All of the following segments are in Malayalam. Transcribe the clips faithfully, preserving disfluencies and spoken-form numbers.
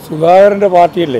സുധാകരൻ്റെ പാർട്ടിയല്ലേ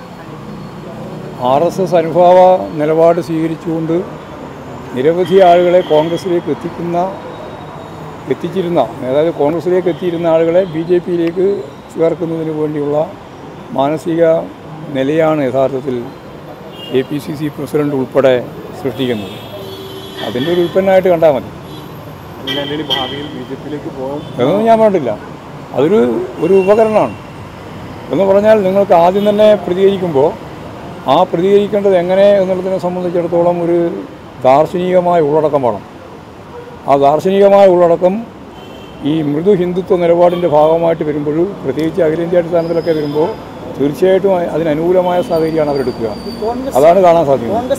ആർ എസ് എസ് അനുഭാവ നിലപാട് സ്വീകരിച്ചുകൊണ്ട് നിരവധി ആളുകളെ കോൺഗ്രസിലേക്ക് എത്തിക്കുന്ന എത്തിച്ചിരുന്ന അതായത് കോൺഗ്രസിലേക്ക് എത്തിയിരുന്ന ആളുകളെ ബി ജെ പിയിലേക്ക് ചേർക്കുന്നതിന് വേണ്ടിയുള്ള മാനസിക നിലയാണ് യഥാർത്ഥത്തിൽ A P C C president ഉൾപ്പെടെ സൃഷ്ടിക്കുന്നത്. അതിൻ്റെ ഒരു ഉൽപ്പന്നമായിട്ട് കണ്ടാൽ മതി. ഭാവിയിൽ ബി ജെ പിയിലേക്ക് പോകും എന്നൊന്നും ഞാൻ പറഞ്ഞില്ല. അതൊരു ഒരു ഉപകരണമാണ് എന്ന് പറഞ്ഞാൽ നിങ്ങൾക്ക് ആദ്യം തന്നെ പ്രതികരിക്കുമ്പോൾ ആ പ്രതികരിക്കേണ്ടത് എങ്ങനെ എന്നുള്ളതിനെ സംബന്ധിച്ചിടത്തോളം ഒരു ദാർശനികമായ ഉള്ളടക്കം വേണം. ആ ദാർശനികമായ ഉള്ളടക്കം ഈ മൃദു ഹിന്ദുത്വ നിലപാടിൻ്റെ ഭാഗമായിട്ട് വരുമ്പോൾ, പ്രത്യേകിച്ച് അഖിലേന്ത്യാ അടിസ്ഥാനത്തിലൊക്കെ വരുമ്പോൾ തീർച്ചയായിട്ടും അതിനനുകൂലമായ സാഹചര്യമാണ് അവരെടുക്കുക. അതാണ് കാണാൻ സാധിക്കുന്നത്.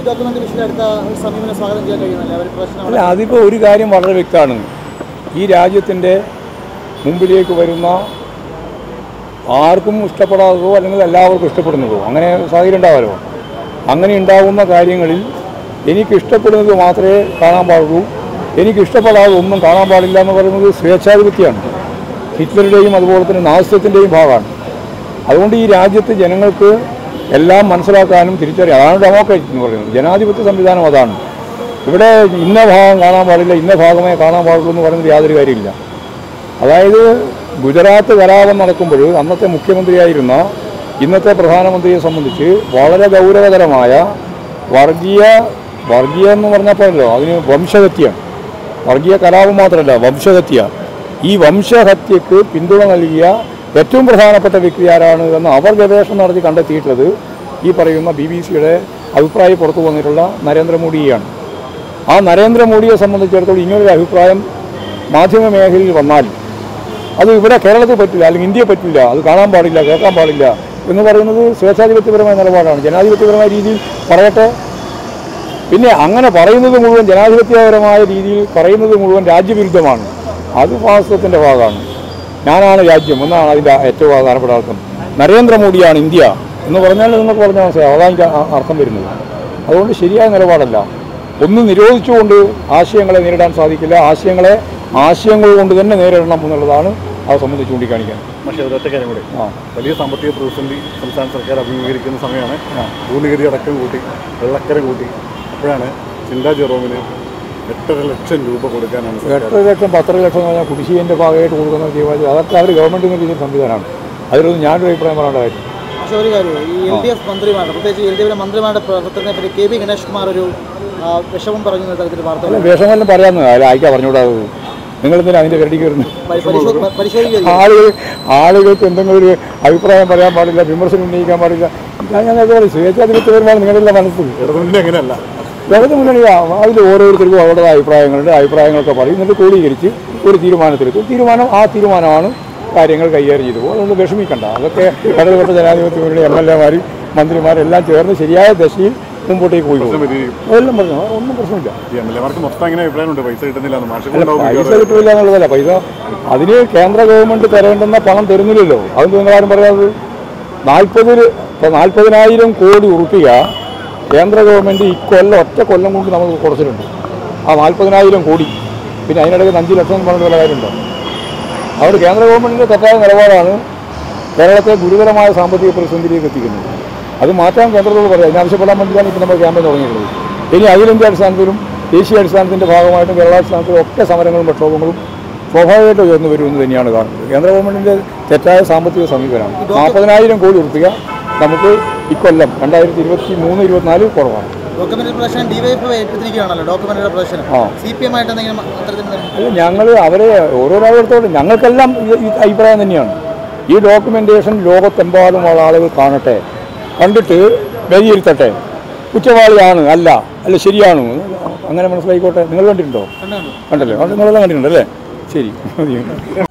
അല്ല, അതിപ്പോൾ ഒരു കാര്യം വളരെ വ്യക്തമാണ്. ഈ രാജ്യത്തിൻ്റെ മുമ്പിലേക്ക് വരുന്ന ആർക്കും ഇഷ്ടപ്പെടാത്തതോ അല്ലെങ്കിൽ എല്ലാവർക്കും ഇഷ്ടപ്പെടുന്നതോ അങ്ങനെ സാഹചര്യം ഉണ്ടാവാമല്ലോ. അങ്ങനെ ഉണ്ടാകുന്ന കാര്യങ്ങളിൽ എനിക്കിഷ്ടപ്പെടുന്നത് മാത്രമേ കാണാൻ പാടുള്ളൂ, എനിക്കിഷ്ടപ്പെടാതെ ഒന്നും കാണാൻ പാടില്ല എന്ന് പറയുന്നത് സ്വേച്ഛാധിപത്യമാണ്. ഹിറ്റ്ലറുടെയും അതുപോലെ തന്നെ നാസിസത്തിൻ്റെയും ഭാഗമാണ്. അതുകൊണ്ട് ഈ രാജ്യത്ത് ജനങ്ങൾക്ക് എല്ലാം മനസ്സിലാക്കാനും തിരിച്ചറിയാം. അതാണ് ഡെമോക്രസി എന്ന് പറയുന്നത്. ജനാധിപത്യ സംവിധാനം അതാണ്. ഇവിടെ ഇന്ന ഭാഗം കാണാൻ പാടില്ല, ഇന്ന ഭാഗമേ കാണാൻ പാടുള്ളൂ എന്ന് പറയുന്നത് യാതൊരു കാര്യമില്ല. അതായത് ഗുജറാത്ത് കലാപം നടക്കുമ്പോൾ അന്നത്തെ മുഖ്യമന്ത്രിയായിരുന്ന ഇന്നത്തെ പ്രധാനമന്ത്രിയെ സംബന്ധിച്ച് വളരെ ഗൗരവതരമായ വർഗീയ വർഗീയ എന്ന് പറഞ്ഞപ്പോഴല്ലോ അതിന് വംശഹത്യയാണ്. വർഗീയ കലാപം മാത്രമല്ല, വംശഹത്യ. ഈ വംശഹത്യക്ക് പിന്തുണ നൽകിയ ഏറ്റവും പ്രധാനപ്പെട്ട വ്യക്തി ആരാണ് എന്ന് അവർ ഗവേഷണം നടത്തി കണ്ടെത്തിയിട്ടുള്ളത് ഈ പറയുന്ന ബി ബി സിയുടെ അഭിപ്രായം പുറത്തു വന്നിട്ടുള്ള നരേന്ദ്രമോദിയാണ്. ആ നരേന്ദ്രമോദിയെ സംബന്ധിച്ചിടത്തോളം ഇങ്ങനൊരു അഭിപ്രായം മാധ്യമ മേഖലയിൽ വന്നാൽ അത് ഇവിടെ കേരളത്തിൽ പറ്റില്ല, അല്ലെങ്കിൽ ഇന്ത്യയെ പറ്റില്ല, അത് കാണാൻ പാടില്ല, കേൾക്കാൻ പാടില്ല എന്ന് പറയുന്നത് സ്വേച്ഛാധിപത്യപരമായ നിലപാടാണ്. ജനാധിപത്യപരമായ രീതിയിൽ പറയട്ടെ. പിന്നെ അങ്ങനെ പറയുന്നത് മുഴുവൻ ജനാധിപത്യപരമായ രീതിയിൽ പറയുന്നത് മുഴുവൻ രാജ്യവിരുദ്ധമാണ്. അത് വാസ്തവത്തിൻ്റെ ഭാഗമാണ്. ഞാനാണ് രാജ്യം എന്നാണ് അതിൻ്റെ ഏറ്റവും പ്രധാനപ്പെട്ട അർത്ഥം. നരേന്ദ്രമോദിയാണ് ഇന്ത്യ എന്ന് പറഞ്ഞാൽ നിങ്ങൾക്ക് പറഞ്ഞാൽ മനസ്സിലാവും. അതാണ് എനിക്ക് അർത്ഥം വരുന്നത്. അതുകൊണ്ട് ശരിയായ നിലപാടല്ല. ഒന്നും നിരോധിച്ചുകൊണ്ട് ആശയങ്ങളെ നേരിടാൻ സാധിക്കില്ല. ആശയങ്ങളെ ആശയങ്ങൾ കൊണ്ട് തന്നെ നേരിടണം എന്നുള്ളതാണ് അത് സംബന്ധിച്ച് ചൂണ്ടിക്കാണിക്കാൻ. പക്ഷേ ഒരൊറ്റ കാര്യം കൂടി, വലിയ സാമ്പത്തിക പ്രതിസന്ധി സംസ്ഥാന സർക്കാർ അഭിമുഖീകരിക്കുന്ന സമയമാണ്. ഭൂനികുതി അടക്കം കൂട്ടി, വെള്ളക്കര കൂട്ടി. അപ്പോഴാണ് ചിന്താ ജെറോമിന് എട്ടര ലക്ഷം രൂപ കൊടുക്കാനാണ്. എട്ടര ലക്ഷം പത്തര ലക്ഷം എന്ന് പറഞ്ഞാൽ കുടിശ്ശികൻ്റെ ഭാഗമായിട്ട് കൊടുക്കുന്ന തീരുമാനിച്ചത് അതൊക്കെ അവർ ഗവൺമെൻറ് രീതിയിൽ സംവിധാനമാണ്. അതിലൊന്നും ഞാനൊരു അഭിപ്രായം പറയേണ്ട കാര്യം. പക്ഷേ ഒരു കാര്യം, ഈ എൽ ഡി എഫ് മന്ത്രിമാരുടെ പ്രത്യേകിച്ച് എൽ ഡി എഫിലെ മന്ത്രിമാരുടെ പ്രവർത്തനത്തെ പറ്റി കെ പി ഗണേഷ് കുമാർ ഒരു വിഷമം പറഞ്ഞു തരത്തിൽ വാർത്ത. അല്ല, വിഷമെല്ലാം പറയാമെന്ന് അല്ല അയക്കാൻ പറഞ്ഞുകൂടാത്. നിങ്ങളെന്തിനാ അതിൻ്റെ കരടിക്ക് വരുന്നത്? ആളുകൾ ആളുകൾക്ക് എന്തെങ്കിലും ഒരു അഭിപ്രായം പറയാൻ പാടില്ല, വിമർശനം ഉന്നയിക്കാൻ പാടില്ല. ഞാൻ ഞങ്ങൾക്ക് പറയും സ്വേച്ഛാധിപത്യപരമാണ് നിങ്ങളുടെ മനസ്സിൽ. അങ്ങനെയല്ല, ഇടത് മുന്നണി അതിൽ ഓരോരുത്തർക്കും അവരുടെ അഭിപ്രായങ്ങളുണ്ട്. അഭിപ്രായങ്ങളൊക്കെ പറയും, എന്നിട്ട് ക്രോഡീകരിച്ച് ഒരു തീരുമാനത്തിലെത്തും. തീരുമാനം ആ തീരുമാനമാണ് കാര്യങ്ങൾ കൈകാര്യം ചെയ്തു പോകും. അതുകൊണ്ട് വിഷമിക്കണ്ട. അതൊക്കെ ഇടതുപക്ഷ ജനാധിപത്യ മുന്നണി എം എൽ എമാരും മന്ത്രിമാരെല്ലാം ചേർന്ന് ശരിയായ ദശയിൽ മുമ്പോട്ടേക്ക് പോയി എല്ലാം പറഞ്ഞു. ഒന്നും പ്രശ്നമില്ല. പൈസ കിട്ടില്ല എന്നുള്ളതല്ല. പൈസ അതിന് കേന്ദ്ര ഗവൺമെൻറ് തരേണ്ടുന്ന പണം തരുന്നില്ലല്ലോ. അതെന്ത് നിങ്ങളാരും പറയാത്? നാൽപ്പതിൽ ഇപ്പോൾ നാൽപ്പതിനായിരം കോടി ഉറുപ്പിക കേന്ദ്ര ഗവൺമെൻറ് ഇക്കൊല്ലം ഒറ്റ കൊല്ലം കൊണ്ട് നമുക്ക് കുറച്ചിട്ടുണ്ട്. ആ നാൽപ്പതിനായിരം കോടി പിന്നെ അതിനിടയ്ക്ക് അഞ്ച് ലക്ഷം എന്ന് പറഞ്ഞ കാര്യമുണ്ടോ? അതുകൊണ്ട് കേന്ദ്ര ഗവൺമെൻറ്റിൻ്റെ തെറ്റായ നിലപാടാണ് കേരളത്തെ ഗുരുതരമായ സാമ്പത്തിക പ്രതിസന്ധിയിലേക്ക് എത്തിക്കുന്നത്. അത് മാറ്റാൻ കേന്ദ്രത്തോട് പറയാം. അതിനാവശ്യപ്പെടാൻ വേണ്ടിയാണ് ഇപ്പോൾ നമ്മൾ ക്യാമ്പയിൻ തുടങ്ങിയിട്ടുള്ളത്. ഇനി അഖിലേന്ത്യാ അടിസ്ഥാനത്തിലും ദേശീയ അടിസ്ഥാനത്തിൻ്റെ ഭാഗമായിട്ടും കേരളാടിസ്ഥാനത്തിലും ഒക്കെ സമരങ്ങളും പ്രക്ഷോഭങ്ങളും സ്വാഭാവികമായിട്ട് ഉയർന്നു വരുമെന്ന് തന്നെയാണ് കാണുന്നത്. കേന്ദ്ര ഗവൺമെൻറ്റിൻ്റെ തെറ്റായ സാമ്പത്തിക സമീപനമാണ്. നാൽപ്പതിനായിരം കോടി ഉറുപ്പിക നമുക്ക് ഇക്കൊല്ലം രണ്ടായിരത്തി ഇരുപത്തി മൂന്ന് ഇരുപത്തിനാല് കുറവാണ്. അല്ല, ഞങ്ങൾ അവരെ ഓരോരാളത്തോട് ഞങ്ങൾക്കെല്ലാം ഈ അഭിപ്രായം തന്നെയാണ്. ഈ ഡോക്യുമെൻറ്റേഷൻ ലോകത്തെമ്പാടുമുള്ള ആളുകൾ കാണട്ടെ, കണ്ടിട്ട് വിലയിരുത്തട്ടെ. കുറ്റവാളിയാണ് അല്ല അല്ല ശരിയാണോ അങ്ങനെ മനസ്സിലായിക്കോട്ടെ. നിങ്ങൾ കണ്ടിട്ടുണ്ടോ? കണ്ടല്ലോ, നിങ്ങളെല്ലാം കണ്ടിട്ടുണ്ടല്ലേ? ശരി.